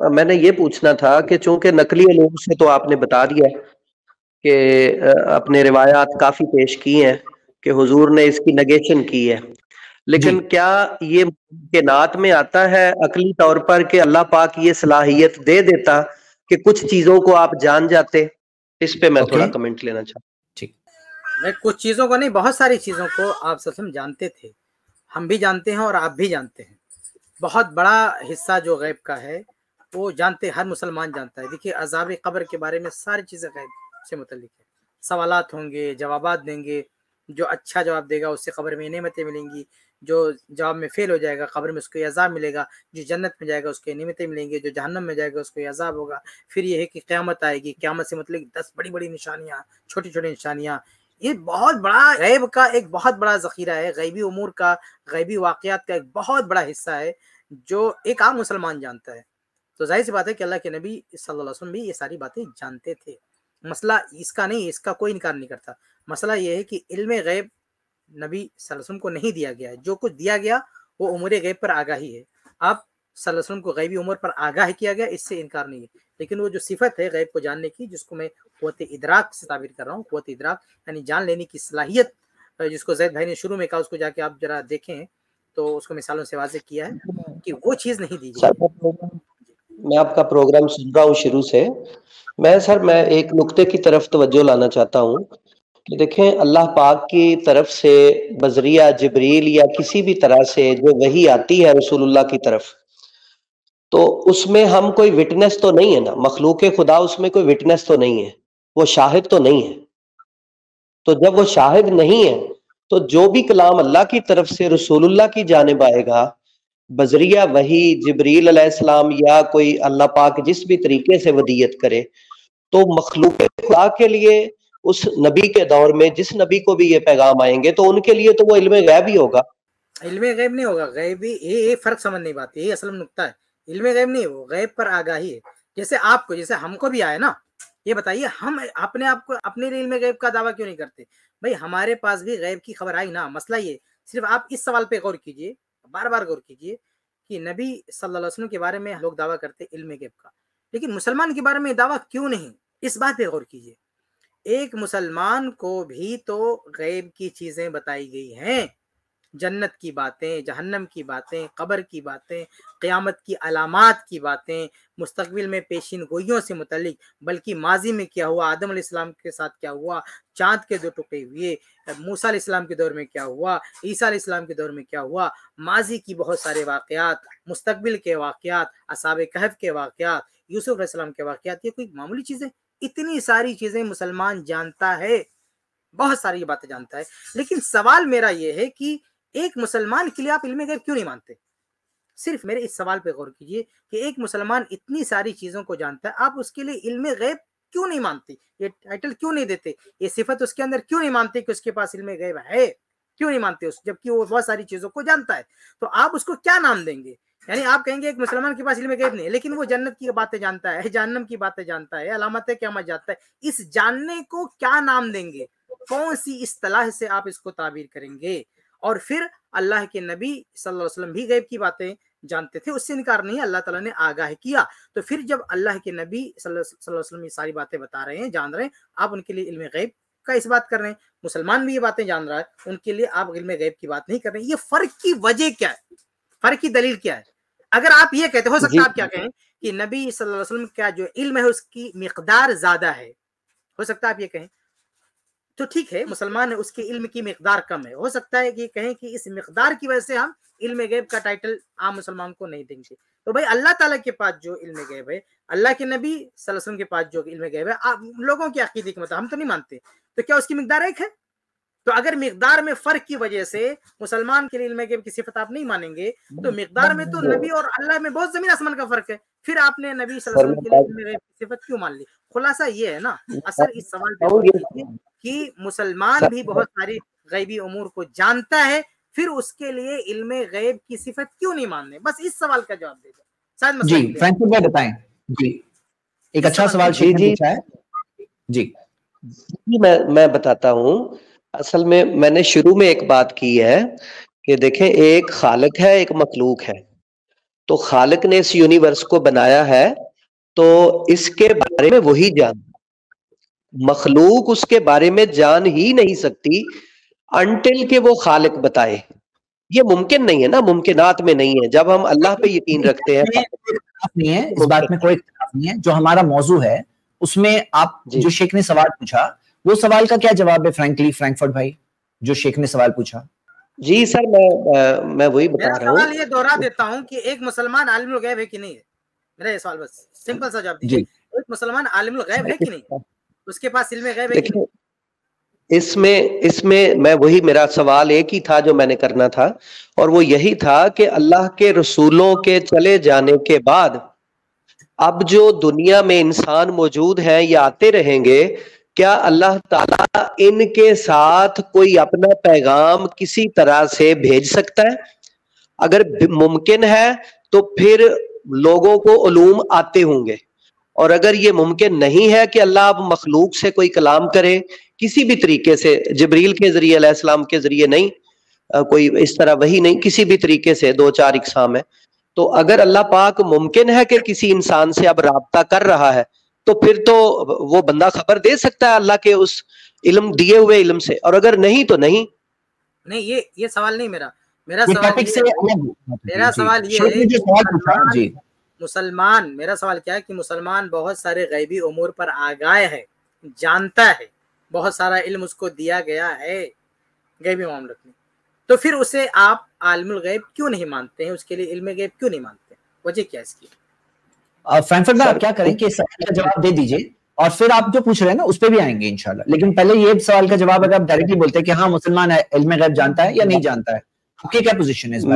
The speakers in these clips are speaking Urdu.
میں نے یہ پوچھنا تھا کہ چونکہ نقلی علوم سے تو آپ نے بتا دیا کہ اپنے روایات کافی پیش کی ہیں کہ حضور نے اس کی نگیشن کی ہے، لیکن کیا یہ ممکنات میں آتا ہے عقلی طور پر کہ اللہ پاک یہ صلاحیت دے دیتا کہ کچھ چیزوں کو آپ جان جاتے؟ اس پہ میں تھوڑا کمنٹ لینا چاہتا ہوں۔ ٹھیک، میں کچھ چیزوں کو نہیں، بہت ساری چیزوں کو آپ صلی اللہ علیہ وسلم جانتے تھے، ہم بھی جانتے ہیں اور آپ بھی جانتے ہیں۔ بہت بڑا حصہ جو غیب کا ہے وہ جانتے، ہر مسلمان جانتا ہے۔ دیکھیے عذاب قبر کے بارے میں ساری چیزیں غیب سے متعلق ہے، سوالات ہوں گے، جوابات دیں گے، جو اچھا جواب دے گا اس سے قبر میں نعمتیں ملیں گی، جو جواب میں فیل ہو جائے گا قبر میں اس کو عذاب ملے گا، جو جنت میں جائے گا اس کو نعمتیں ملیں گی، جو جہنم میں جائے گا اس کو عذاب ہوگا۔ پھر یہ ہے کہ قیامت آئے گی، قیامت سے متعلق 10 بڑی بڑی نشانیاں، چھوٹی چھوٹی نشانیاں۔ یہ بہت بڑا غیب کا ایک بہت بڑا ذخیرہ ہے، غیبی امور کا، غیبی واقعات کا ایک بہت بڑا حصہ ہے جو ایک عام مسلمان جانتا ہے۔ تو ظاہر سی بات ہے کہ اللہ کے نبی صلی اللہ علیہ وسلم بھی یہ ساری باتیں جانتے تھے۔ مسئلہ اس کا نہیں، اس کا کوئی انکار نہیں کرتا۔ مسئلہ یہ ہے کہ علم غیب نبی صلی اللہ علیہ وسلم کو نہیں دیا گیا ہے، جو کچھ دیا گیا وہ امور غیب پر آگاہی ہے۔ آپ صلی اللہ علیہ وسلم کو غیبی امور پر آگاہ کیا گیا، اس سے انکار نہیں ہے، لیکن وہ جو صفت ہے غیب کو جاننے کی، جس کو میں قوت ادراک سے تعبیر کر رہا ہوں، قوت ادراک یعنی جان لینے کی صلاحیت، جس کو زید بھائی نے شروع میں کہا، اس کو جا کے آپ ذرا دیکھیں تو اس کو مثالوں سے واضح کیا ہے کہ وہ چیز نہیں دی گئی۔ میں آپ کا پروگرام سن رہا ہوں شروع سے، میں ایک نقطے کی طرف توجہ لانا چاہتا ہوں کہ دیکھیں اللہ پاک کی طرف سے بذریعہ جبریل یا کسی بھی طرح سے جو وحی آتی ہے رسول اللہ کی طرف، تو اس میں ہم کوئی وٹنس تو نہیں ہے نا، مخلوق خدا اس میں کوئی وٹنس تو نہیں ہے، وہ شاہد تو نہیں ہے۔ تو جب وہ شاہد نہیں ہے تو جو بھی کلام اللہ کی طرف سے رسول اللہ کی جانب آئے گا بذریعہ وحی جبریل علیہ السلام یا کوئی اللہ پاک جس بھی طریقے سے ودیت کرے، تو مخلوق خدا کے لیے اس نبی کے دور میں جس نبی کو بھی یہ پیغام آئیں گے تو ان کے لیے تو وہ علم غیب ہی ہوگا۔ علم غیب نہیں ہوگا، غیبی یہ فرق سمجھنے بات ہے، یہ اصل نقطہ ہے۔ علم غیب نہیں ہو، غیب پر آگاہی ہے۔ جیسے آپ کو، جیسے ہم کو بھی آئے نا، یہ بتائیے ہم اپنے آپ کو اپنے لیے علم غیب کا دعویٰ کیوں نہیں کرتے؟ بھائی ہمارے پاس بھی غیب کی خبر آئی نا۔ مسئلہ یہ صرف آپ اس سوال پہ غور کیجئے، بار بار غور کیجئے کہ نبی صلی اللہ علیہ وسلم کے بارے میں لوگ دعویٰ کرتے علم غیب کا، لیکن مسلمان کے بارے میں دعویٰ کیوں نہیں؟ اس بات پہ غور کیجئے۔ ایک مسلمان کو بھی تو غیب کی چیزیں بتائی گئی ہیں، جنت کی باتیں، جہنم کی باتیں، قبر کی باتیں، قیامت کی علامات کی باتیں، مستقبل میں پیشین گوئیوں سے متعلق، بلکہ ماضی میں کیا ہوا، آدم علیہ السلام کے ساتھ کیا ہوا، چاند کے 2 ٹکڑے ہوئے، موسیٰ علیہ السلام کے دور میں کیا ہوا، عیسیٰ علیہ السلام کے دور میں کیا ہوا، ماضی کی بہت سارے واقعات، مستقبل کے واقعات، اصحاب کہف کے واقعات، یوسف علیہ السلام کے واقعات، یہ کوئی معمولی چیزیں؟ اتنی ساری چیزیں مسلمان جانتا ہے، بہت ساری باتیں جانتا ہے۔ لیکن سوال میرا یہ ہے کہ ایک مسلمان کے لیے آپ علم غیب کیوں نہیں مانتے؟ صرف میرے اس سوال پہ غور کیجئے کہ ایک مسلمان اتنی ساری چیزوں کو جانتا ہے، آپ اس کے لیے علم غیب کیوں نہیں مانتے؟ یہ ٹائٹل کیوں نہیں دیتے؟ یہ صفت اس کے اندر کیوں نہیں مانتے کہ اس کے پاس علم غیب ہے؟ کیوں نہیں مانتے اس، جبکہ وہ بہت ساری چیزوں کو جانتا ہے؟ تو آپ اس کو کیا نام دیں گے؟ یعنی آپ کہیں گے ایک مسلمان کے پاس علم غیب نہیں ہے، لیکن وہ جنت کی باتیں جانتا ہے، جہنم کی باتیں جانتا ہے، علامت قیامت جانتا ہے، اس جاننے کو کیا نام دیں گے؟ کون سی اصطلاح سے آپ اس کو تعبیر کریں گے؟ اور پھر اللہ کے نبی صلی اللہ علیہ وسلم بھی غیب کی باتیں جانتے تھے، اس سے انکار نہیں، اللہ تعالیٰ نے آگاہ کیا۔ تو پھر جب اللہ کے نبی صلی اللہ علیہ وسلم یہ ساری باتیں بتا رہے ہیں، جان رہے ہیں، آپ ان کے لیے علم غیب کا اس بات کر رہے ہیں۔ مسلمان بھی یہ باتیں جان رہا ہے، ان کے لیے آپ علم غیب کی بات نہیں کر رہے ہیں۔ یہ فرق کی وجہ کیا ہے؟ فرق کی دلیل کیا ہے؟ اگر آپ یہ کہتے، ہو سکتا ہے آپ کیا کہیں کہ نبی صلی اللہ علیہ وسلم کا جو علم ہے اس کی مقدار زیادہ ہے، ہو سکتا ہے آپ یہ کہیں، تو ٹھیک ہے، مسلمان ہے، اس کے علم کی مقدار کم ہے، ہو سکتا ہے کہ کہیں کہ اس مقدار کی وجہ سے ہم علم غیب کا ٹائٹل عام مسلمان کو نہیں دیں گے۔ تو بھائی اللہ تعالیٰ کے پاس جو علم غیب ہے، اللہ کے نبی صلی اللہ علیہ وسلم کے پاس جو علم غیب ہے، آپ لوگوں کی عقیدے کے مطابق ہم تو نہیں مانتے، تو کیا اس کی مقدار ایک ہے؟ تو اگر مقدار میں فرق کی وجہ سے مسلمان کے لیے علم غیب کی صفت آپ نہیں مانیں گے، تو مقدار میں تو نبی اور اللہ میں بہت زمین آسمان کا فرق ہے، پھر آپ نے نبی صلی اللہ علیہ وسلم کے لیے علم غیب کی صفت کیوں مان لی؟ خلاصہ یہ ہے نا، اثر اس سوال پہ غور کیجیے کہ مسلمان بھی بہت ساری غیبی امور کو جانتا ہے، پھر اس کے لیے علم غیب کی صفت کیوں نہیں ماننے؟ بس اس سوال کا جواب دے دو۔ جی فرینکلن بھائی بتائیں، جی ایک اچھا سوال پوچھا ہے۔ جی میں بتاتا ہوں، اصل میں نے شروع میں ایک بات کی ہے کہ دیکھیں ایک خالق ہے، ایک مخلوق ہے۔ تو خالق نے اس یونیورس کو بنایا ہے تو اس کے بارے میں وہی جان، مخلوق اس کے بارے میں جان ہی نہیں سکتی انٹل کہ وہ خالق بتائے. یہ ممکن نہیں ہے نا، ممکنات میں نہیں ہے. جب ہم اللہ پہ یقین رکھتے ہیں نہیں ہے، اس بات میں کوئی اختلاف نہیں ہے. جو ہمارا موضوع ہے اس میں آپ جو شیخ نے سوال پوچھا وہ سوال کا کیا جواب ہے فرینکلی فرینکفرٹ بھائی، جو شیخ نے سوال پوچھا؟ جی سر میں وہی بتا رہا ہوں. سوال یہ دوہرا دیتا ہوں کہ ایک مسلمان عالم الغیب ہے کہ نہیں ہے، میرا یہ سوال بس سمپل سا جواب دیجیے. ایک مسلمان عالم الغیب ہے کہ نہیں، اس کے پاس علم غیب ہے کہ نہیں؟ اس میں وہی میرا سوال ایک ہی تھا جو میں نے کرنا تھا، اور وہ یہی تھا کہ اللہ کے رسولوں کے چلے جانے کے بعد اب جو دنیا میں انسان موجود ہیں یا آتے رہیں گے، کیا اللہ تعالیٰ ان کے ساتھ کوئی اپنا پیغام کسی طرح سے بھیج سکتا ہے؟ اگر ممکن ہے تو پھر لوگوں کو علوم آتے ہوں گے، اور اگر یہ ممکن نہیں ہے کہ اللہ اب مخلوق سے کوئی کلام کرے کسی بھی طریقے سے، جبریل کے ذریعے، علیہ السلام کے ذریعے نہیں، کوئی اس طرح وہی نہیں، کسی بھی طریقے سے، 2-4 اقسام ہے. تو اگر اللہ پاک ممکن ہے کہ کسی انسان سے اب رابطہ کر رہا ہے تو پھر تو وہ بندہ خبر دے سکتا ہے اللہ کے اس علم دیے ہوئے علم سے، اور اگر نہیں تو نہیں. نہیں، یہ سوال نہیں میرا سوال یہ ہے مسلمان، میرا سوال کیا ہے کہ مسلمان بہت سارے غیبی امور پر آگاہ ہے، جانتا ہے، بہت سارا علم اس کو دیا گیا ہے غیبی معاملات میں، تو پھر اسے آپ عالم الغیب کیوں نہیں مانتے ہیں؟ اس کے لیے علم غیب کیوں نہیں مانتے؟ وجہ کیا اس کی؟ فرینکفرٹ میں آپ کیا کریں کہ اس سوال کا جواب دے دیجئے اور پھر آپ جو پوچھ رہے ہیں نا اس پہ بھی آئیں گے انشاءاللہ، لیکن پہلے یہ سوال کا جواب اگر آپ ڈائریکٹلی بولتے ہیں کہ ہاں مسلمان علم غیب جانتا ہے یا نہیں جانتا ہے، آپ کی کیا پوزیشن ہے اس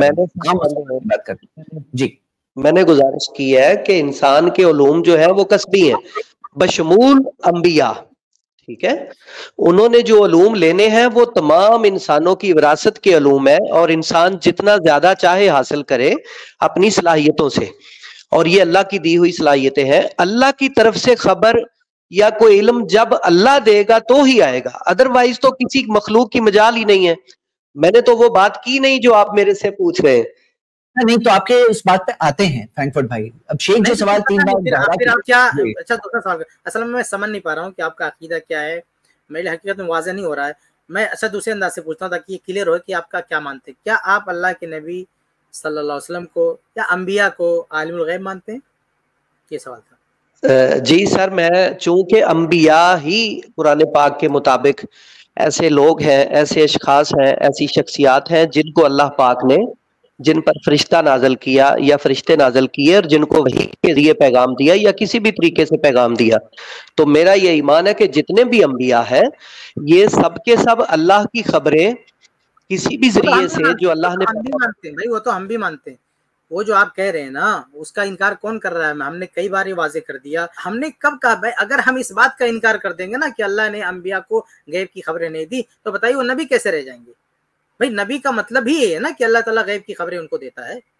بات میں؟ جی میں نے گزارش کی ہے کہ انسان کے علوم جو ہیں وہ کسبی ہیں بشمول انبیاء، ٹھیک ہے؟ انہوں نے جو علوم لینے ہیں وہ تمام انسانوں کی وراثت کے علوم ہیں، اور انسان جتنا زیادہ چاہے حاصل کرے اپنی صلاحیتوں سے، اور یہ اللہ کی دی ہوئی صلاحیتیں ہیں. اللہ کی طرف سے خبر یا کوئی علم جب اللہ دے گا تو ہی آئے گا، ادروائز تو کسی مخلوق کی مجال ہی نہیں ہے. میں نے تو وہ بات کی نہیں جو آپ میرے سے پوچھ رہے ہیں. نہیں تو آپ کے اس بات پہ آتے ہیں فرینکفرٹ بھائی. اب شیخ جو سوال 3 بار کیا، اچھا دوسرا سوال اصل میں سمجھ نہیں پا رہا ہوں کہ آپ کا عقیدہ کیا ہے، میرے حقیقت میں واضح نہیں ہو رہا ہے. میں اچھا دوسرے انداز سے پوچھتا ہوں تاکہ یہ کلیئر ہو کہ آپ کا کیا مانتے ہیں. کیا آپ اللہ کے نبی صلی اللہ علیہ وسلم کو یا انبیاء کو عالم الغیب مانتے ہیں؟ یہ سوال تھا. جی سر، میں چونکہ انبیاء ہی قرآن پاک کے مطابق ایسے لوگ ہیں، ایسے اشخاص ہیں، ایسی شخصیات ہیں جن کو اللہ پاک نے، جن پر فرشتہ نازل کیا یا فرشتے نازل کیے، اور جن کو وحی کے ذریعے پیغام دیا یا کسی بھی طریقے سے پیغام دیا. تو میرا یہ ایمان ہے کہ جتنے بھی انبیاء ہیں یہ سب کے سب اللہ کی خبریں کسی بھی ذریعے سے جو اللہ نے بھائی، وہ تو ہم بھی مانتے ہیں. وہ جو آپ کہہ رہے ہیں نا اس کا انکار کون کر رہا ہے؟ ہم نے کئی بار یہ واضح کر دیا. ہم نے کب کہا بھائی اگر ہم اس بات کا انکار کر دیں گے نا کہ اللہ نے انبیاء کو غیب کی خبریں نہیں دی تو بتائیے وہ نبی کیسے رہ جائیں گے؟ بھائی نبی کا مطلب ہی یہ ہے نا کہ اللہ تعالیٰ غیب کی خبریں ان کو دیتا ہے.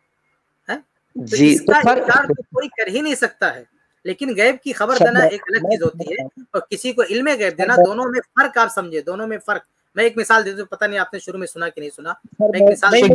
تو اس کا انکار تو کوئی کر ہی نہیں سکتا ہے. لیکن غیب کی خبر دینا ایک الگ چیز ہوتی ہے اور کسی کو علم غیب دینا، دونوں میں فرق آپ سمجھے، دونوں میں فرق. میں ایک مثال دے دوں، پتہ نہیں آپ نے شروع میں سنا کہ نہیں سنا. ایک مثال ایک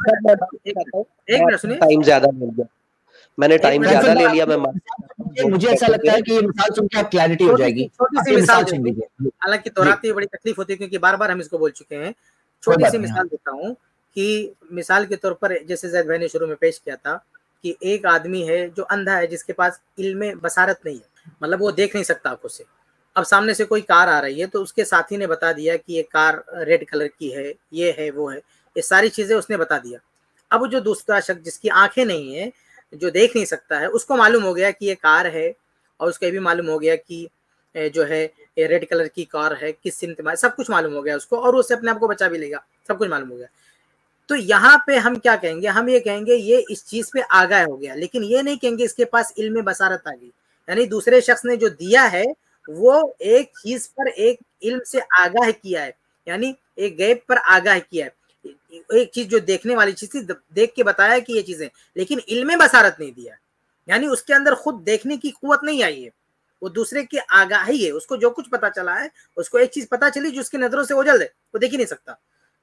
منٹ سنیے، ٹائم زیادہ مل گیا، میں نے ٹائم زیادہ لے لیا. میں مجھے ایسا لگتا ہے کہ یہ مثال سن کے آپ کلیئرٹی ہو جائے گی. چھوٹی سی مثال سن لیجیے، حالانکہ توراتی بڑی تکلیف ہوتی ہے کیونکہ بار بار ہم اس کو بول چکے ہیں. چھوٹی سی مثال دیتا ہوں کہ مثال کے طور پر جیسے زید بھائی نے شروع میں پیش کیا تھا کہ ایک آدمی ہے جو اندھا ہے، جس کے پاس علم بصارت نہیں ہے، مطلب وہ دیکھ نہیں سکتا آنکھوں سے. اب سامنے سے کوئی کار آ رہی ہے تو اس کے ساتھی نے بتا دیا کہ یہ کار ریڈ کلر کی ہے، یہ ہے، وہ ہے، یہ ساری چیزیں اس نے بتا دیا. اب جو دوسرا شخص جس کی آنکھیں نہیں ہیں، جو دیکھ نہیں سکتا ہے، اس کو معلوم ہو گیا کہ یہ کار ہے، اور اس کو یہ بھی معلوم ہو گیا کہ جو ہے یہ ریڈ کلر کی کار ہے، کس سمت میں، سب کچھ معلوم ہو گیا اس کو، اور اس سے اپنے آپ کو بچا بھی لے گا، سب کچھ معلوم ہو گیا. تو یہاں پہ ہم کیا کہیں گے؟ ہم یہ کہیں گے یہ اس چیز پہ آگاہ ہو گیا، لیکن یہ نہیں کہیں گے اس کے پاس علم بصارت آ گئی. یعنی دوسرے شخص نے جو دیا ہے وہ ایک چیز پر ایک علم سے آگاہ کیا ہے، یعنی ایک غیب پر آگاہ کیا ہے. ایک چیز جو دیکھنے والی چیز تھی، دیکھ کے بتایا کہ یہ چیزیں، لیکن علم بصارت نہیں دیا. یعنی اس کے اندر خود دیکھنے کی قوت نہیں آئی ہے، وہ دوسرے کی آگاہی ہے. اس کو جو کچھ پتا چلا ہے، اس کو ایک چیز پتا چلی جو اس کی نظروں سے اوجھل ہے، وہ دیکھ ہی نہیں سکتا.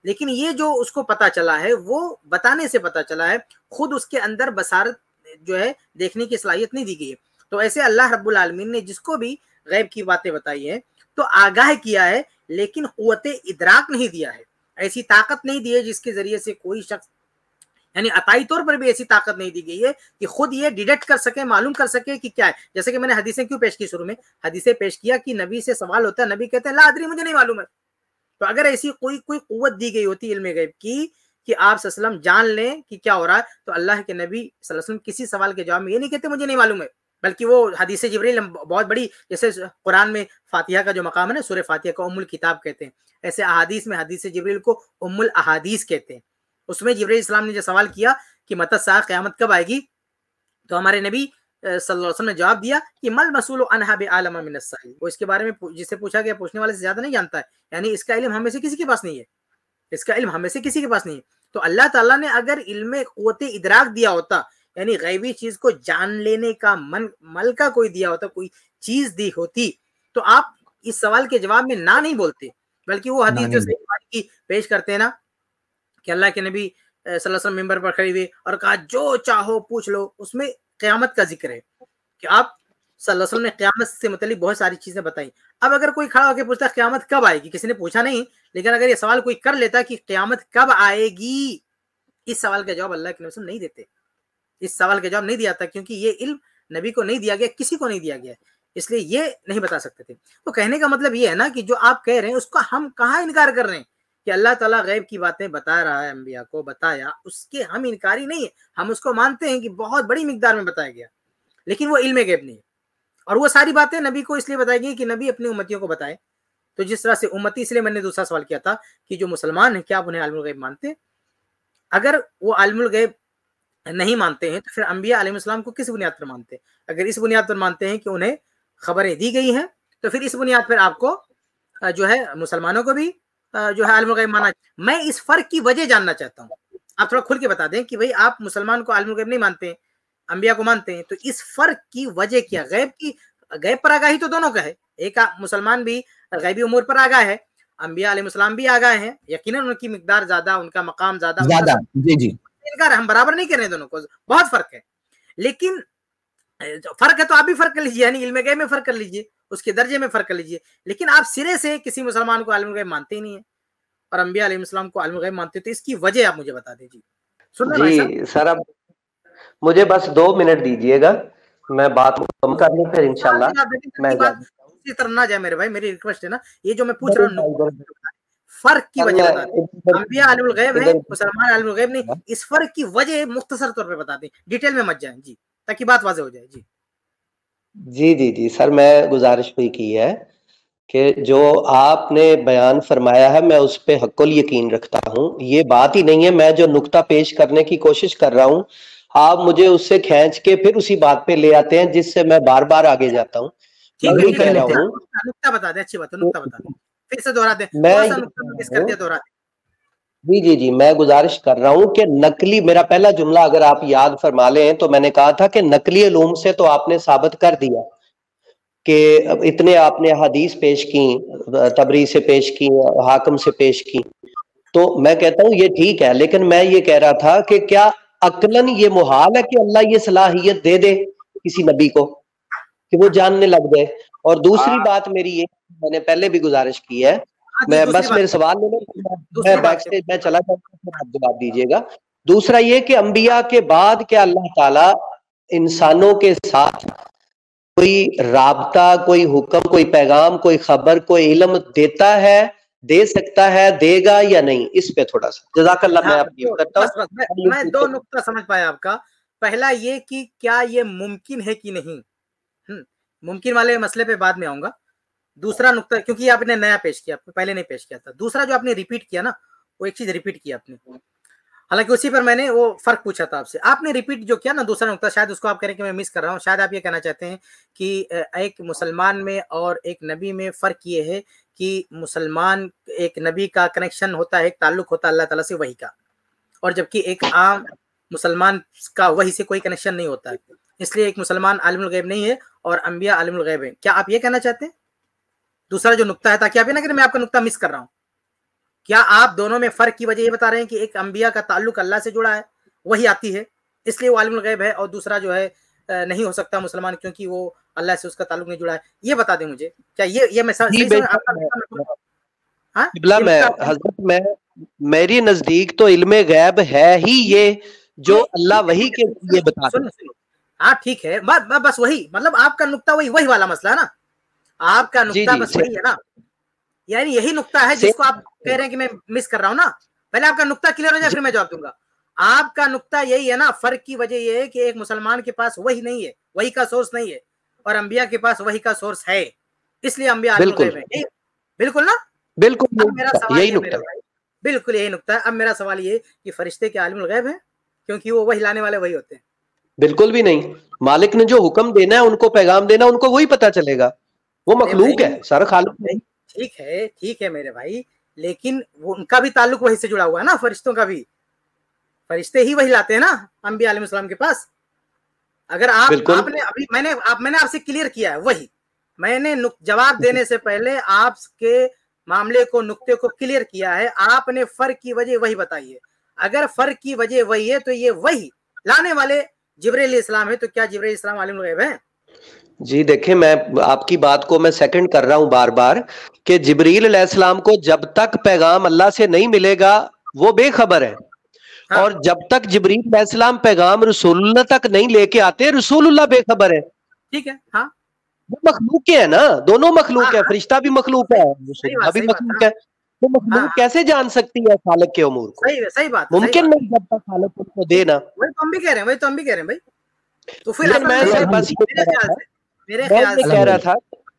لیکن یہ جو اس کو پتا چلا ہے وہ بتانے سے پتا چلا ہے، خود اس کے اندر بصارت جو ہے دیکھنے کی صلاحیت نہیں دی گئی ہے۔ تو ایسے اللہ رب العالمین نے جس کو بھی غیب کی باتیں بتائی ہیں تو آگاہ کیا ہے، لیکن قوت ادراک نہیں دیا ہے، ایسی طاقت نہیں دی ہے جس کے ذریعے سے کوئی شخص، یعنی عطائی طور پر بھی ایسی طاقت نہیں دی گئی ہے کہ خود یہ ڈیڈکٹ کر سکے، معلوم کر سکے کہ کیا ہے۔ جیسے کہ میں نے حدیثیں کیوں پیش کی، شروع میں حدیثیں پیش کیا کہ نبی سے سوال ہوتا ہے، نبی کہتے ہیں لا ادری، مجھے نہیں معلوم ہے۔ تو اگر ایسی کوئی قوت دی گئی ہوتی علم غیب کی کہ آپ صلی اللہ علیہ وسلم جان لیں کہ کیا ہو رہا ہے، تو اللہ کے نبی صلی اللہ علیہ وسلم کسی سوال کے جواب میں یہ نہیں کہتے مجھے نہیں معلوم ہے، بلکہ وہ حدیث جبریل بہت بڑی، جیسے قرآن میں فاتحہ کا جو مقام ہے نا، سورہ فاتحہ کو ام الکتاب کہتے ہیں، ایسے احادیث میں حدیث جبریل کو ام الاحادیث کہتے ہیں۔ اس میں جبریل السلام نے جو سوال کیا کہ متی الساعہ، قیامت کب آئے گی، تو ہمارے نبی صلی اللہ علیہ وسلم نے جواب دیا کہ مل مسئول عنہا بعالم من السائل، وہ اس کے بارے میں جس سے پوچھا گیا پوچھنے والے سے زیادہ نہیں جانتا ہے، یعنی اس کا علم ہم میں سے کسی کے پاس نہیں ہے، اس کا علم ہم میں سے کسی کے پاس نہیں ہے۔ تو اللہ تعالیٰ نے اگر علم قوت ادراک دیا ہوتا، یعنی غیبی چیز کو جان لینے کا ملکہ کوئی دیا ہوتا، کوئی چیز دی ہوتی، تو آپ اس سوال کے جواب میں نہ نہیں بولتے، بلکہ وہ حدیث جو صحیح بخاری کی پیش کرتے ہیں نا کہ اللہ کے نبی صلی اللہ علیہ وسلم ممبر پر کھڑے ہوئے اور کہا جو چاہو پوچھ لو، اس میں قیامت کا ذکر ہے کہ آپ صلی اللہ علیہ وسلم نے قیامت سے متعلق بہت ساری چیزیں بتائیں۔ اب اگر کوئی کھڑا ہو کے پوچھتا ہے قیامت کب آئے گی، کسی نے پوچھا نہیں، لیکن اگر یہ سوال کوئی کر لیتا کہ قیامت کب آئے گی، اس سوال کا جواب اللہ کے نبی نہیں دیتے، اس سوال کا جواب نہیں دیا تھا، کیونکہ یہ علم نبی کو نہیں دیا گیا، کسی کو نہیں دیا گیا، اس لیے یہ نہیں بتا سکتے تھے۔ تو کہنے کا مطلب یہ ہے نا کہ جو آپ کہہ رہے ہیں اس کا ہم کہاں انکار کر رہے ہیں کہ اللہ تعالیٰ غیب کی باتیں بتا رہا ہے، انبیاء کو بتایا، اس کے ہم انکاری نہیں ہے، ہم اس کو مانتے ہیں کہ بہت بڑی مقدار میں بتایا گیا، لیکن وہ علم غیب نہیں ہے۔ اور وہ ساری باتیں نبی کو اس لیے بتائی گئی کہ نبی اپنی امتیوں کو بتائے۔ تو جس طرح سے امتی، اس لیے میں نے دوسرا سوال کیا تھا کہ جو مسلمان ہیں کیا آپ انہیں عالم الغیب مانتے ہیں؟ اگر وہ عالم الغیب نہیں مانتے ہیں تو پھر انبیاء علیہ السلام کو کس بنیاد پر مانتے ہیں؟ اگر اس بنیاد پر مانتے ہیں کہ انہیں خبریں دی گئی ہیں تو پھر اس بنیاد پر آپ کو جو ہے مسلمانوں کو بھی جو ہے عالم الغیب مانا۔ میں اس فرق کی وجہ جاننا چاہتا ہوں، آپ تھوڑا کھل کے بتا دیں کہ بھئی آپ مسلمان کو عالم الغیب نہیں مانتے ہیں، انبیاء کو مانتے ہیں، تو اس فرق کی وجہ کیا؟ غیب پر آگاہی تو دونوں کا ہے، ایک مسلمان بھی غیبی امور پر آگاہ ہے، انبیاء علیہ السلام بھی آگاہ ہیں، یقیناً ان کی مقدار زیادہ، ان کا مقام زیادہ، جی انکار ہم برابر نہیں کر رہے ہیں، دونوں کو بہت فرق ہے، لیکن فرق ہے تو آپ بھی فرق کر لیجیے، یعنی علم غیب میں فرق کر لیجیے، اس کے درجے میں فرق کر لیجیے، لیکن آپ سرے سے کسی مسلمان کو عالم الغیب مانتے ہی نہیں ہیں اور انبیاء علیہ السلام کو عالم الغیب مانتے، تو اس کی وجہ آپ مجھے بتا دیجیے۔ جی سر، اب مجھے بس 2 منٹ دیجیے گا، میں بات مکمل کر لوں، پھر انشاءاللہ میں اسی طرح نہ جائے میرے بھائی، میری ریکویسٹ ہے نا، یہ جو میں پوچھ رہا ہوں فرق کی وجہ بتا دیں، انبیاء عالم الغیب ہیں، مسلمان عالم الغیب نہیں، اس فرق کی وجہ مختصر طور پہ بتا دیں، ڈیٹیل میں مت جائیں جی، تاکہ بات واضح ہو جائے۔ جی سر، میں گزارش ہوئی کی ہے کہ جو آپ نے بیان فرمایا ہے میں اس پہ حق الیقین رکھتا ہوں، یہ بات ہی نہیں ہے، میں جو نقطہ پیش کرنے کی کوشش کر رہا ہوں آپ مجھے اس سے کھینچ کے پھر اسی بات پہ لے آتے ہیں جس سے میں بار بار آگے جاتا ہوں۔ ٹھیک ہے، نقطہ بتا دیں، اچھی بات ہے، نقطہ بتا دیں، پھر سے دہرا دیں، تھوڑا سا نقطہ اس کر دیا، دہرا دیں۔ جی میں گزارش کر رہا ہوں کہ نقلی، میرا پہلا جملہ اگر آپ یاد فرما لیں تو میں نے کہا تھا کہ نقلی علوم سے تو آپ نے ثابت کر دیا کہ اتنے آپ نے حدیث پیش کی، تبری سے پیش کی، حاکم سے پیش کی، تو میں کہتا ہوں یہ ٹھیک ہے، لیکن میں یہ کہہ رہا تھا کہ کیا عقلاً یہ محال ہے کہ اللہ یہ صلاحیت دے دے کسی نبی کو کہ وہ جاننے لگ جائے؟ اور دوسری بات میری یہ، میں نے پہلے بھی گزارش کی ہے، میں بس میرے سوال لے لوں، میں بیک سٹیج میں چلا جاؤں گا، پھر آپ جواب دیجیے گا۔ دوسرا یہ کہ انبیاء کے بعد کیا اللہ تعالیٰ انسانوں کے ساتھ کوئی رابطہ، کوئی حکم، کوئی پیغام، کوئی خبر، کوئی علم دیتا ہے، دے سکتا ہے، دے گا یا نہیں؟ اس پہ تھوڑا سا جزاک اللہ میں آپ کی کرتا ہوں۔ میں 2 نقطہ سمجھ پایا آپ کا، پہلا یہ کہ کیا یہ ممکن ہے کہ نہیں، ممکن والے مسئلے پہ بعد میں آؤں گا۔ دوسرا نقطہ، کیونکہ آپ نے نیا پیش کیا، پہلے نہیں پیش کیا تھا، دوسرا جو آپ نے ریپیٹ کیا نا، وہ ایک چیز ریپیٹ کیا آپ نے، حالانکہ اسی پر میں نے وہ فرق پوچھا تھا آپ سے، آپ نے ریپیٹ جو کیا نا دوسرا نقطہ، شاید اس کو آپ کہہ رہے ہیں کہ میں مس کر رہا ہوں، شاید آپ یہ کہنا چاہتے ہیں کہ ایک مسلمان میں اور ایک نبی میں فرق یہ ہے کہ مسلمان ایک نبی کا کنیکشن ہوتا ہے، ایک تعلق ہوتا ہے اللہ تعالیٰ سے وحی کا، اور جبکہ ایک عام مسلمان کا وحی سے کوئی کنیکشن نہیں ہوتا ہے، اس لیے ایک مسلمان عالم الغیب نہیں ہے اور انبیاء عالم الغیب ہیں۔ کیا آپ یہ کہنا چاہتے ہیں؟ دوسرا جو نقطہ ہے، تاکہ آپ یہ نہ کہ میں آپ کا نقطہ مس کر رہا ہوں۔ کیا آپ دونوں میں فرق کی وجہ یہ بتا رہے ہیں کہ ایک انبیاء کا تعلق اللہ سے جڑا ہے، وہی آتی ہے اس لیے وہ عالم الغیب ہے، اور دوسرا جو ہے نہیں ہو سکتا مسلمان کیونکہ وہ اللہ سے اس کا تعلق نہیں جڑا ہے؟ یہ بتا دیں مجھے، کیا یہ میں صحیح حضرت میری نزدیک تو علم غیب ہے ہی یہ جو اللہ وحی کے لیے بتا دیں۔ ہاں ٹھیک ہے، بس وہی مطلب آپ کا نقطہ وہی والا مسئلہ ہے نا، آپ کا نقطہ بس وہی ہے نا، یعنی یہی نقطہ ہے جس کو آپ کہہ رہے ہیں کہ میں مس کر رہا ہوں نا۔ پہلے آپ کا نقطہ کلیئر ہو جائے پھر میں جواب دوں گا۔ آپ کا نقطہ یہی ہے نا، فرق کی وجہ یہ ہے کہ ایک مسلمان کے پاس وہی نہیں ہے، وہی کا سورس نہیں ہے، اور انبیاء کے پاس وہی کا سورس ہے، اس لیے انبیاء عالم الغیب ہیں۔ بالکل نا، بالکل میرا سوال یہی نقطہ ہے، بالکل یہی نقطہ ہے۔ اب میرا سوال یہ کہ فرشتے کے عالم الغیب ہیں کیونکہ وہ وہی لانے والے وہی ہوتے ہیں؟ بالکل بھی نہیں، مالک نے جو حکم دینا ہے، ان کو پیغام دینا، ان کو وہی پتا چلے گا، وہ مخلوق ہے، سارا خالق نہیں۔ ٹھیک ہے میرے بھائی، لیکن ان کا بھی تعلق وہی سے جڑا ہوا ہے نا، فرشتوں کا بھی، فرشتے ہی وہی لاتے ہیں نا انبیاء علیہ السلام کے پاس۔ اگر آپ نے ابھی میں نے آپ سے کلیئر کیا ہے وہی، میں نے جواب دینے سے پہلے آپ کے معاملے کو، نقطے کو کلیئر کیا ہے، آپ نے فرق کی وجہ وہی بتائی ہے۔ اگر فرق کی وجہ وہی ہے تو یہ وہی لانے والے جبرائیل علیہ السلام ہے، تو کیا جبرائیل علیہ السلام عالم الغیب ہے؟ جی دیکھیں، میں آپ کی بات کو میں سیکنڈ کر رہا ہوں بار بار کہ جبریل علیہ السلام کو جب تک پیغام اللہ سے نہیں ملے گا وہ بے خبر ہے، اور جب تک جبریل علیہ السلام پیغام رسول اللہ تک نہیں لے کے آتے رسول اللہ بے خبر ہے۔ ٹھیک ہے، ہاں وہ مخلوق ہے نا، دونوں مخلوق ہے، فرشتہ بھی مخلوق ہے، رسول اللہ بھی مخلوق ہے، تو مخلوق کیسے جان سکتی ہے خالق کے امور کو؟ صحیح بات، ممکن نہیں جب تک خالق ان کو دے نا۔ وہی تو ہم بھی کہہ رہے ہیں، بھائی تو پھر میں بس میرے خیال سے کہہ رہا تھا،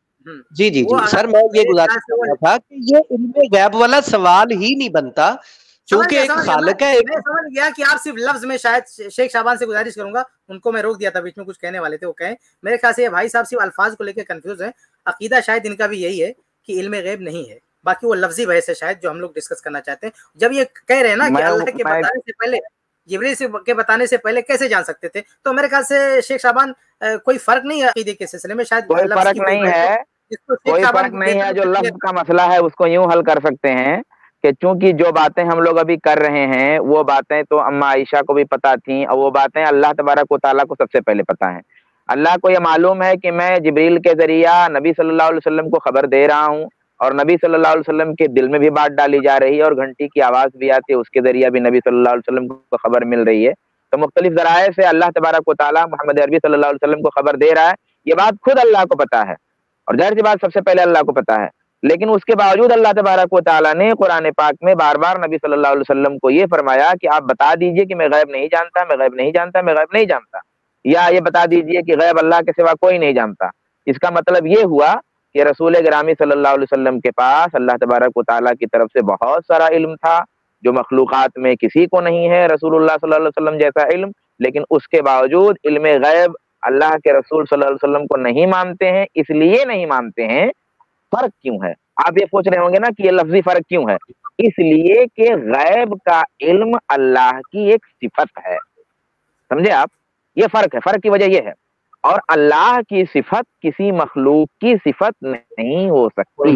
جی سر، میں یہ گزارش کر رہا تھا کہ یہ علم غیب والا سوال ہی نہیں بنتا، کیونکہ ایک خالق ہے۔ میں سمجھ گیا کہ آپ صرف لفظ میں، شاید شیخ شعبان سے گزارش کروں گا، ان کو میں روک دیا تھا بیچ میں، کچھ کہنے والے تھے وہ کہیں، میرے خیال سے یہ بھائی صاحب صرف الفاظ کو لے کے کنفیوز ہیں، عقیدہ شاید ان کا بھی یہی ہے کہ علم غیب نہیں ہے، باقی وہ لفظی بحث ہے شاید جو ہم لوگ ڈسکس کرنا چاہتے ہیں۔ جب یہ کہہ رہے ہیں نا کہ اللہ کے بتانے سے پہلے، جبریل کے بتانے سے پہلے کیسے جان سکتے تھے، تو میرے خیال سے شیخ شعبان کوئی فرق نہیں ہے عقیدے کے سلسلے میں، شاید کوئی فرق نہیں ہے، کوئی فرق نہیں ہے، جو لفظ کا مسئلہ ہے اس کو یوں حل کر سکتے ہیں کہ چونکہ جو باتیں ہم لوگ ابھی کر رہے ہیں وہ باتیں تو اما عائشہ کو بھی پتا تھیں، اور وہ باتیں اللہ تبارک و تعالیٰ کو سب سے پہلے پتا ہیں۔ اللہ کو یہ معلوم ہے کہ میں جبریل کے ذریعہ نبی صلی اللہ علیہ وسلم کو خبر دے رہا ہوں، اور نبی صلی اللہ علیہ وسلم کے دل میں بھی بات ڈالی جا رہی ہے، اور گھنٹی کی آواز بھی آتی ہے، اس کے ذریعہ بھی نبی صلی اللہ علیہ وسلم کو خبر مل رہی ہے۔ تو مختلف ذرائع سے اللہ تبارک و تعالیٰ محمد عربی صلی اللہ علیہ وسلم کو خبر دے رہا ہے، یہ بات خود اللہ کو پتا ہے، اور ظاہر سی بات سب سے پہلے اللہ کو پتا ہے، لیکن اس کے باوجود اللہ تبارک و تعالیٰ نے قرآن پاک میں بار بار نبی صلی اللہ علیہ وسلم کو یہ فرمایا کہ آپ بتا دیجئے کہ میں غیب نہیں جانتا، میں غیب نہیں جانتا، میں غیب نہیں جانتا، یا یہ بتا دیجئے کہ غیب اللہ کے سوا کوئی نہیں جانتا۔ اس کا مطلب یہ ہوا کہ رسول گرامی صلی اللہ علیہ وسلم کے پاس اللہ تبارک و تعالیٰ کی طرف سے بہت سارا علم تھا جو مخلوقات میں کسی کو نہیں ہے رسول اللہ صلی اللہ علیہ وسلم جیسا علم، لیکن اس کے باوجود علم غیب اللہ کے رسول صلی اللہ علیہ وسلم کو نہیں مانتے ہیں۔ اس لیے نہیں مانتے ہیں، فرق کیوں ہے؟ آپ یہ پوچھ رہے ہوں گے نا کہ یہ لفظی فرق کیوں ہے؟ اس لیے کہ غیب کا علم اللہ کی ایک صفت ہے، سمجھے آپ؟ یہ فرق ہے، فرق کی وجہ یہ ہے، اور اللہ کی صفت کسی مخلوق کی صفت نہیں ہو سکتی۔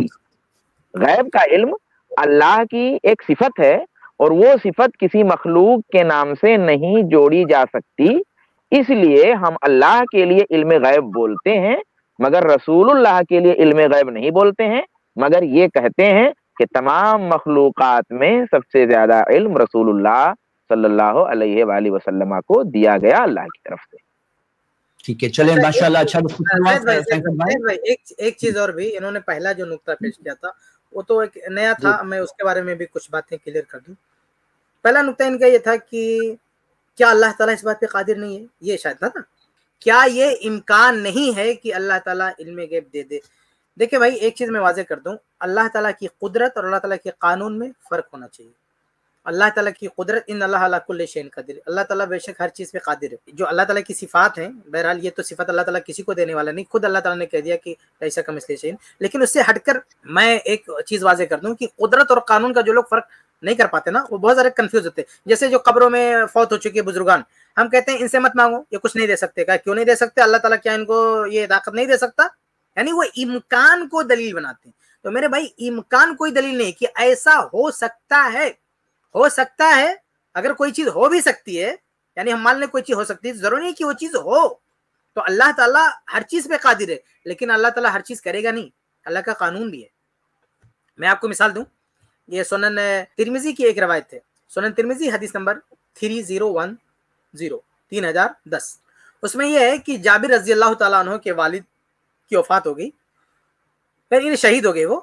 غیب کا علم اللہ کی ایک صفت ہے، اور وہ صفت کسی مخلوق کے نام سے نہیں جوڑی جا سکتی، اس لیے ہم اللہ کے لیے علم غیب بولتے ہیں مگر رسول اللہ کے لیے علم غیب نہیں بولتے ہیں، مگر یہ کہتے ہیں کہ تمام مخلوقات میں سب سے زیادہ علم رسول اللہ صلی اللہ علیہ وآلہ وسلم کو دیا گیا اللہ کی طرف سے۔ ٹھیک ہے، چلیں ماشاءاللہ۔ اچھا ایک چیز اور بھی، انہوں نے پہلا جو نقطہ پیش کیا تھا وہ تو ایک نیا تھا، میں اس کے بارے میں بھی کچھ باتیں کلیئر کر دوں۔ پہلا نقطہ ان کا یہ تھا کہ کیا اللہ تعالیٰ اس بات پہ قادر نہیں ہے، یہ شاید تھا نا، کیا یہ امکان نہیں ہے کہ اللہ تعالیٰ علم غیب دے دے؟ دیکھیں بھائی، ایک چیز میں واضح کر دوں، اللہ تعالیٰ کی قدرت اور اللہ تعالیٰ کے قانون میں فرق ہونا چاہیے۔ اللہ تعالیٰ کی قدرت، ان اللہ علی کل شیء قدیر، اللہ تعالیٰ بے شک ہر چیز پہ قادر ہے۔ جو اللہ تعالیٰ کی صفات ہیں، بہرحال یہ تو صفت اللہ تعالیٰ کسی کو دینے والا نہیں، خود اللہ تعالیٰ نے کہہ دیا کہ ایسا کمثلہ شیء، لیکن اس سے ہٹ کر میں ایک چیز واضح کر دوں کہ قدرت اور قانون کا جو لوگ فرق نہیں کر پاتے نا، وہ بہت زیادہ کنفیوز ہوتے ہیں۔ جیسے جو قبروں میں فوت ہو چکے بزرگان، ہم کہتے ہیں ان سے مت مانگو، یہ کچھ نہیں دے سکتے، کہا کیوں نہیں دے سکتے؟ اللہ تعالیٰ کیا ان کو یہ طاقت نہیں دے سکتا؟ یعنی وہ امکان کو دلیل بناتے ہیں۔ تو میرے بھائی इम्कान कोई दलील नहीं कि ऐसा हो सकता है। अगर कोई चीज हो भी सकती है, यानी हम मान लें कोई चीज हो सकती है, जरूरी नहीं कि वो चीज हो। तो अल्लाह ताला हर चीज पे कादिर है, लेकिन अल्लाह ताला हर चीज करेगा नहीं, अल्लाह का कानून भी है। मैं आपको मिसाल दूं, ये सुनन तिरमिजी की एक रवायत है, सुनन तिरमिजी हदीस नंबर 3010, उसमें यह है कि जाबिर रजी अल्लाह ताला अन्हु के वालिद की वफात हो गई, फिर इन्हें शहीद हो गए वो।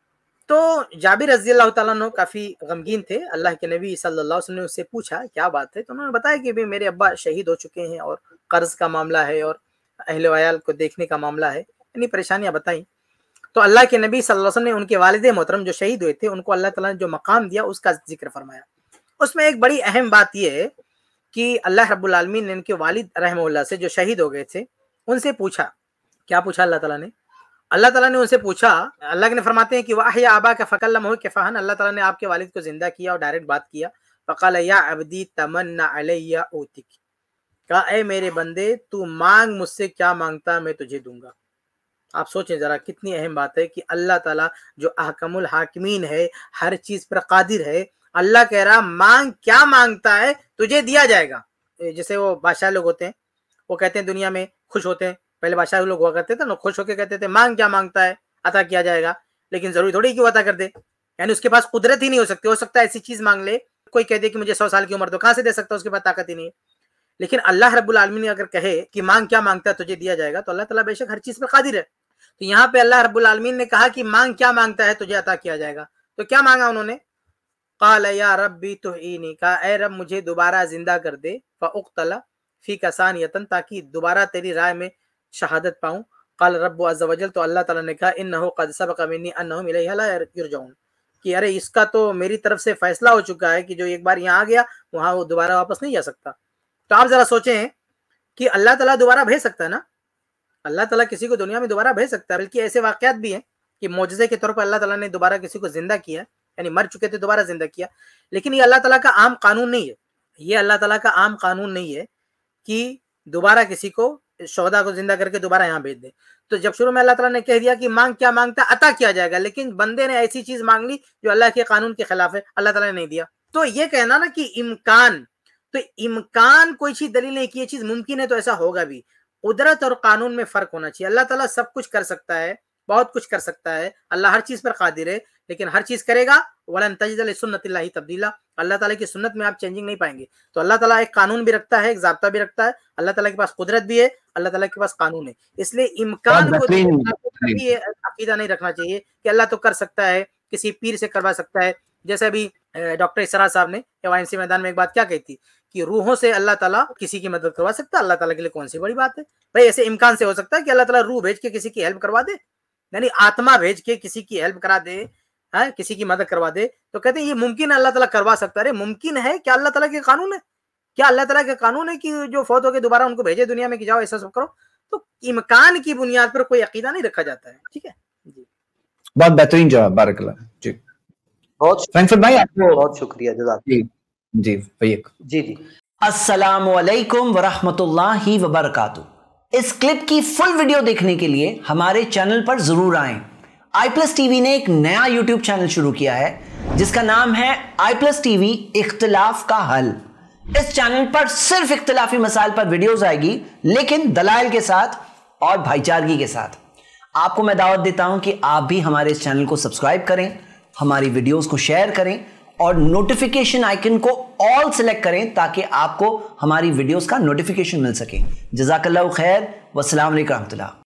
तो जाबिर रजी अल्लाह ताला अन्हु काफी गमगीन थे। अल्लाह के नबी सल्लल्लाहु अलैहि वसल्लम ने उससे पूछा क्या बात है, तो उन्होंने बताया कि भाई मेरे अब्बा शहीद हो चुके हैं और कर्ज का मामला है और अहले वयाल को देखने का मामला है, यानी परेशानियां बताई। तो अल्लाह के नबी सल्लल्लाहु अलैहि वसल्लम ने उनके वालिद मोहतरम जो शहीद हुए थे उनको अल्लाह ताला ने जो मकाम दिया उसका जिक्र फरमाया। उसमें एक बड़ी अहम बात यह है कि अल्लाह रब्बुल आलमीन ने उनके वालिद रहमहुल्लाह से जो शहीद हो गए थे उनसे पूछा, क्या पूछा अल्लाह ताला ने? अल्लाह ताला ने उनसे पूछा, अल्लाह ने फरमाते हैं कि वाहिया आबा का फकल्लमहु कफाहन, अल्लाह ताला ने आपके वालिद को जिंदा किया और डायरेक्ट बात किया। फक़ाल या अब्दी तमन्ना अलैया ऊतिक, कहा ए मेरे बंदे तू मांग मुझसे, क्या मांगता मैं तुझे दूंगा। आप सोचें जरा कितनी अहम बात है कि अल्लाह ताला जो अहकमुल हाकिमीन है, हर चीज पर कादिर है, अल्लाह कह रहा मांग, क्या मांगता है तुझे दिया जाएगा। जैसे वो बादशाह लोग होते हैं, वो कहते हैं दुनिया में खुश होते हैं, पहले बादशाह लोग हुआ करते थे ना, खुश होकर कहते थे मांग क्या मांगता है अता किया जाएगा, लेकिन जरूरी थोड़ी कि वो अता कर दे, यानी उसके पास कुदरत ही नहीं हो सकती। हो सकता है ऐसी चीज मांग ले, कोई कह दे कि मुझे 100 साल की उम्र दो, कहां से दे सकता है, उसके पास ताकत ही नहीं है। लेकिन अल्लाह रब्बुल आलमीन अगर कहे कि मांग क्या मांगता है तुझे दिया जाएगा, तो अल्लाह ताला बेशक हर चीज पर कादिर है। तो यहाँ पे अल्लाह रब्बुल आलमीन ने कहा कि मांग क्या मांगता है तुझे अता किया जाएगा। तो क्या मांगा उन्होंने? क़ाल या रब्बी तुहीनी, कहा ऐ रब मुझे दोबारा जिंदा कर दे, फ़उक़्तला फी कसानियतन, ताकि दोबारा तेरी राय में शहादत पाऊं। क़ाल रब्बु अज़्ज़ वजल, तो अल्लाह ताला ने कहा इन्नहु क़द सबक़ मिन्नी अन्नहुम इलैहा ला युरजऊन, कि अरे इसका तो मेरी तरफ से फैसला हो चुका है कि जो एक बार यहाँ आ गया वहां वो दोबारा वापस नहीं जा सकता। तो आप जरा सोचें कि अल्लाह ताला दोबारा भेज सकता है ना, अल्लाह ताला किसी को दुनिया में दोबारा भेज सकता है। बल्कि ऐसे वाकयात भी हैं कि मौजज़े के तौर पर अल्लाह ताला ने दोबारा किसी को जिंदा किया, यानी मर चुके थे दोबारा जिंदा किया। लेकिन ये अल्लाह ताला का आम कानून नहीं है, ये अल्लाह ताला का आम कानून नहीं है कि दोबारा किसी को शोहदा को जिंदा करके दोबारा यहाँ भेज दे। तो जब शुरू में अल्लाह ताला ने कह दिया कि मांग क्या मांगता अता किया जाएगा, लेकिन बंदे ने ऐसी चीज मांग ली जो अल्लाह के कानून के खिलाफ है, अल्लाह ताला ने नहीं दिया। तो ये कहना ना कि इम्कान, तो इम्कान कोई चीज दलील नहीं कि ये चीज मुमकिन है तो ऐसा होगा भी। कुदरत और कानून में फर्क होना चाहिए। अल्लाह ताला सब कुछ कर सकता है, बहुत कुछ कर सकता है, अल्लाह हर चीज पर कादिर है, लेकिन हर चीज करेगा। वलन तजिद लिसुन्नतिल्लाहि तब्दीला, अल्लाह ताला की सुन्नत में आप चेंजिंग नहीं पाएंगे। तो अल्लाह ताला एक कानून भी रखता है, एक ज़ाब्ता भी रखता है, अल्लाह ताला के पास कुदरत भी है, अल्लाह ताला के पास कानून है। इसलिए इम्कान को कभी अकीदा नहीं रखना चाहिए कि अल्लाह तो कर सकता है, किसी पीर से करवा सकता है। जैसे अभी डॉक्टर इसरा साहब ने YMCA मैदान में एक बात क्या कही थी कि रूहों से अल्लाह ताला किसी की मदद करवा सकता है, अल्लाह ताला के लिए कौन सी बड़ी बात है भाई। ऐसे इम्कान से हो सकता है कि अल्लाह ताला रूह भेज के किसी की हेल्प करवा दे, यानी आत्मा भेज के किसी की हेल्प करा दे, है किसी की मदद करवा दे। तो कहते हैं ये मुमकिन है, अल्लाह ताला करवा सकता है। अरे मुमकिन है क्या? अल्लाह ताला के कानून है, क्या अल्लाह ताला का कानून है कि जो फौत हो के दोबारा उनको भेजे दुनिया में कि जाओ ऐसा सब करो? तो इम्कान की बुनियाद पर कोई अकीदा नहीं रखा जाता है। ठीक है जी, बहुत बेहतरीन जवाब, बारकल्लाह जी। बहुत फ्रैंकफर्ट भाई आपको बहुत शुक्रिया, जज़ाक जी भैया जी जी। अस्सलामु अलैकुम वरहमतुल्लाहि वबरकातुहू। इस क्लिप की फुल वीडियो देखने के लिए हमारे चैनल पर जरूर आएं। iPlus TV ने एक नया YouTube चैनल शुरू किया है जिसका नाम है iPlus TV इख्तिलाफ का हल। इस चैनल पर सिर्फ इख्तिलाफी मसाइल पर वीडियोस आएगी, लेकिन दलाइल के साथ और भाईचारगी के साथ। आपको मैं दावत देता हूं कि आप भी हमारे इस चैनल को सब्सक्राइब करें, हमारी वीडियोस को शेयर करें और नोटिफिकेशन आइकन को ऑल सेलेक्ट करें ताकि आपको हमारी वीडियोस का नोटिफिकेशन मिल सके। जज़ाकल्लाहु खैर, वस्सलामु अलैकुम रहमतुल्लाह।